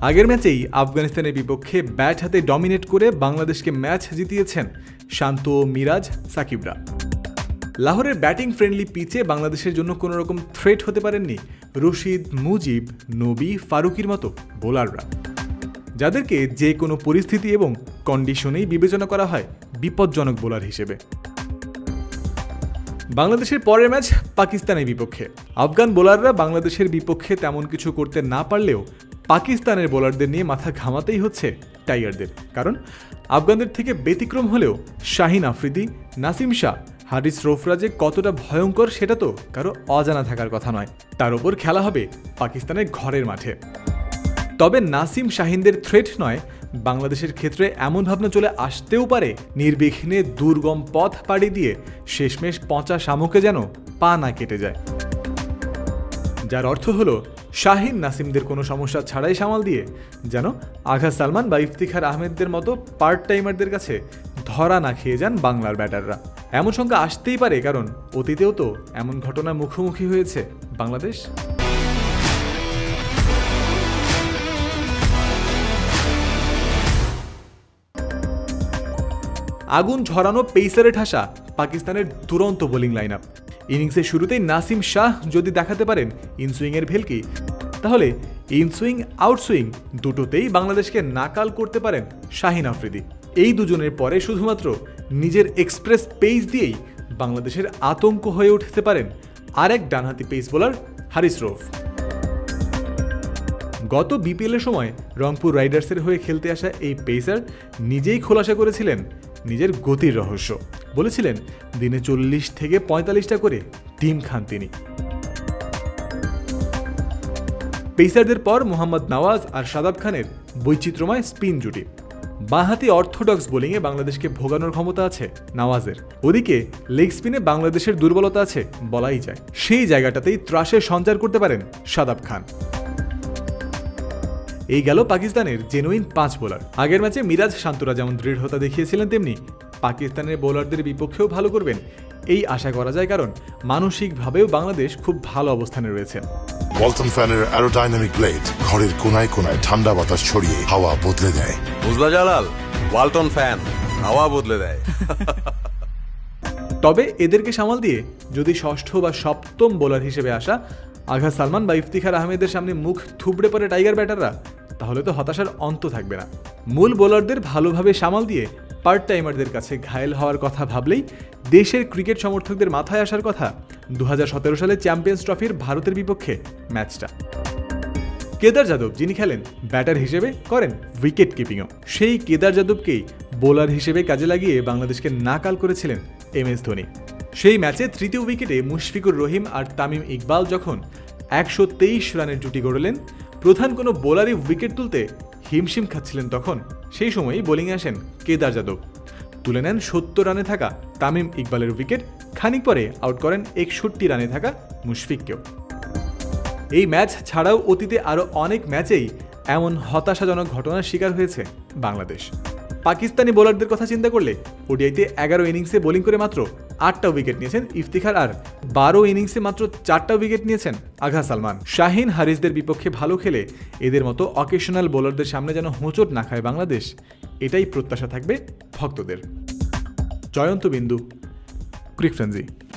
আগের ম্যাচেই আফগানিস্তানের বিপক্ষে ব্যাট হাতে ডমিনেট করে বাংলাদেশকে ম্যাচ জিতিয়েছেন শান্ত, মিরাজ, সাকিবরা। লাহোরের ব্যাটিং ফ্রেন্ডলি পিচে বাংলাদেশের জন্য কোনো রকম থ্রেট হতে পারেননি রশিদ, মুজিব, নবী, ফারুকির মতো বোলাররা, যাদেরকে যে কোনো পরিস্থিতি এবং কন্ডিশনেই বিবেচনা করা হয় বিপজ্জনক বোলার হিসেবে। বাংলাদেশের পরের ম্যাচ পাকিস্তানের বিপক্ষে। আফগান বোলাররা বাংলাদেশের বিপক্ষে তেমন কিছু করতে না পারলেও পাকিস্তানের বোলারদের নিয়ে মাথা ঘামাতেই হচ্ছে টাইগারদের। কারণ আফগানদের থেকে ব্যতিক্রম হলেও শাহিন আফ্রিদি, নাসিম শাহ, হারিস রৌফরা যে কতটা ভয়ঙ্কর সেটা তো কারো অজানা থাকার কথা নয়। তার ওপর খেলা হবে পাকিস্তানের ঘরের মাঠে। তবে নাসিম শাহিনদের থ্রেট নয়, বাংলাদেশের ক্ষেত্রে এমন ভাবনা চলে আসতেও পারে নির্বিঘ্নে দুর্গম পথ পাড়ি দিয়ে শেষমেশ পচা শামুকে যেন পা না কেটে যায়। যার অর্থ হলো শাহিন নাসিমদের কোনো সমস্যা ছাড়াই সামাল দিয়ে যেন আঘা সালমান বা ইফতিখার আহমেদদের মতো পার্ট টাইমারদের কাছে ধরা না খেয়ে যান বাংলার ব্যাটাররা। এমন সংখ্যা আসতেই পারে, কারণ অতীতেও তো এমন ঘটনার মুখোমুখি হয়েছে বাংলাদেশ। আগুন ঝরানো পেসারে ঠাসা পাকিস্তানের দুরন্ত বোলিং লাইন আপ। ইনিংসের শুরুতেই নাসিম শাহ যদি দেখাতে পারেন ইনসুইংয়ের ভেলকি, তাহলে ইনসুইং আউটসুইং দুটোতেই বাংলাদেশকে নাকাল করতে পারেন শাহিন আফ্রিদি। এই দুজনের পরে শুধুমাত্র নিজের এক্সপ্রেস পেস দিয়েই বাংলাদেশের আতঙ্ক হয়ে উঠতে পারেন আরেক ডানহাতি পেস বোলার হারিস রৌফ। গত বিপিএলের সময় রংপুর রাইডার্সের হয়ে খেলতে আসা এই পেসার নিজেই খোলাসা করেছিলেন নিজের গতির রহস্য। বলেছিলেন দিনে 40 থেকে 45টা করে ডিম খান তিনি। পেসারদের পর মোহাম্মদ নওয়াজ আর শাদাব খানের বৈচিত্র্যময় স্পিন জুটি। বাঁহাতি অর্থোডক্স বোলিংয়ে বাংলাদেশকে ভোগানোর ক্ষমতা আছে নওয়াজের। ওদিকে লেগ স্পিনে বাংলাদেশের দুর্বলতা আছে বলাই যায়। সেই জায়গাটাতেই ত্রাসের সঞ্চার করতে পারেন শাদাব খান। এই গেল পাকিস্তানের জেনুইন 5 বোলার। আগের ম্যাচে মিরাজ, শান্তরা যেমন দৃঢ়তা দেখিয়েছিলেন, তেমনি পাকিস্তানের বোলারদের বিপক্ষেও ভালো করবেন এই আশা করা যায়, কারণ মানসিকভাবেও বাংলাদেশ খুব ভালো অবস্থানে রয়েছে। ওয়ালটন ফ্যানের অ্যারোডাইনামিক ব্লেড ঘরের কোনায় কোনায় ঠান্ডা বাতাস ছড়িয়ে হাওয়া বদলে দেয়। বুঝলা জালাল, ওয়ালটন ফ্যান হাওয়া বদলে দেয়। তবে এদেরকে সামাল দিয়ে যদি ষষ্ঠ বা সপ্তম বোলার হিসেবে আসা আঘা সালমান বা ইফতিখার আহমেদের সামনে মুখ থুবড়ে পড়ে টাইগার ব্যাটাররা, তাহলে তো হতাশার অন্ত থাকবে না। মূল বোলারদের ভালোভাবে সামাল দিয়ে পার্ট টাইমারদের কাছে ঘায়েল হওয়ার কথা ভাবলেই দেশের ক্রিকেট সমর্থকদের মাথায় আসার কথা 2017 সালে চ্যাম্পিয়ন্স ট্রফির ভারতের বিপক্ষে ম্যাচটা। কেদার যাদব যিনি খেলেন ব্যাটার হিসেবে, করেন উইকেট কিপিংও, সেই কেদার যাদবকেই বোলার হিসেবে কাজে লাগিয়ে বাংলাদেশকে নাকাল করেছিলেন MS ধোনি। সেই ম্যাচে তৃতীয় উইকেটে মুশফিকুর রহিম আর তামিম ইকবাল যখন 123 রানের জুটি গড়লেন, প্রধান কোনো বোলারই উইকেট তুলতে হিমশিম খাচ্ছিলেন, তখন সেই সময়ই বোলিংয়ে আসেন কেদার যাদব, তুলে নেন 70 রানে থাকা তামিম ইকবালের উইকেট। খানিক পরে আউট করেন 61 রানে থাকা মুশফিককেও। এই ম্যাচ ছাড়াও অতীতে আরও অনেক ম্যাচেই এমন হতাশাজনক ঘটনার শিকার হয়েছে বাংলাদেশ। পাকিস্তানি বোলারদের কথা চিন্তা করলে ওডিআইতে 11 ইনিংসে বোলিং করে মাত্র 8টা উইকেট নিয়েছেন ইফতিখার, আর 12 ইনিংসে মাত্র 4টা উইকেট নিয়েছেন আঘা সালমান। শাহিন হারিসদের বিপক্ষে ভালো খেলে এদের মতো অকেশনাল বোলারদের সামনে যেন হোঁচট না খায় বাংলাদেশ, এটাই প্রত্যাশা থাকবে ভক্তদের। জয়ন্ত বিন্দু, ক্রিক ফ্রেন্জি।